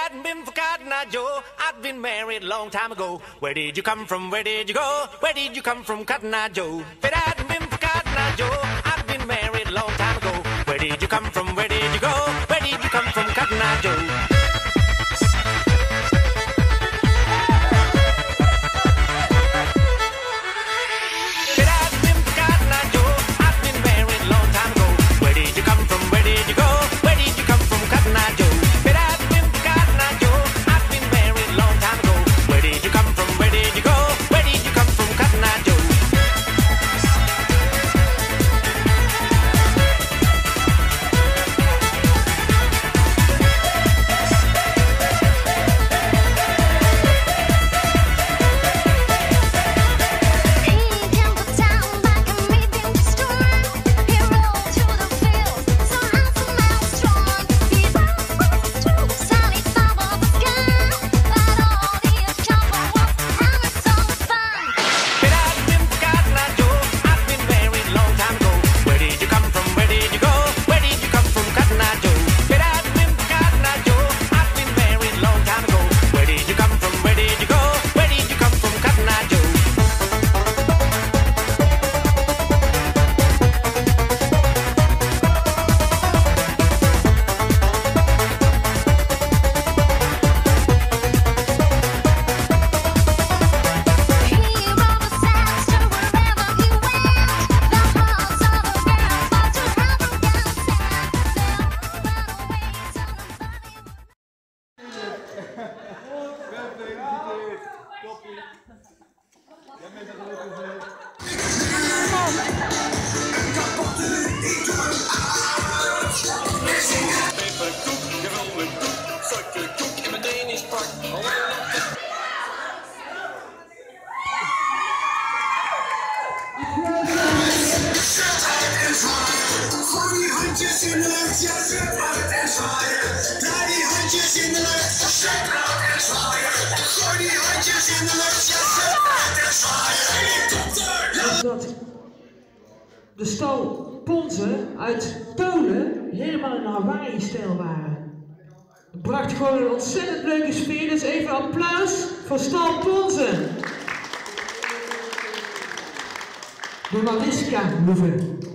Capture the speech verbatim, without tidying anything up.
hadn't been for Cotton Eye Joe, I'd been married a long time ago. Where did you come from? Where did you go? Where did you come from, Cotton Eye Joe? If it hadn't been for Cotton Eye Joe, I'd been married a long time ago. Where did you come from? Where did you go? Where did you come from, Cotton Eye Joe? Dat de stal Ponzen uit Tolen helemaal in Hawaii-stijl waren. Het bracht gewoon een ontzettend leuke sfeer, dus even applaus voor stal Ponzen. De Mariska Hoeve.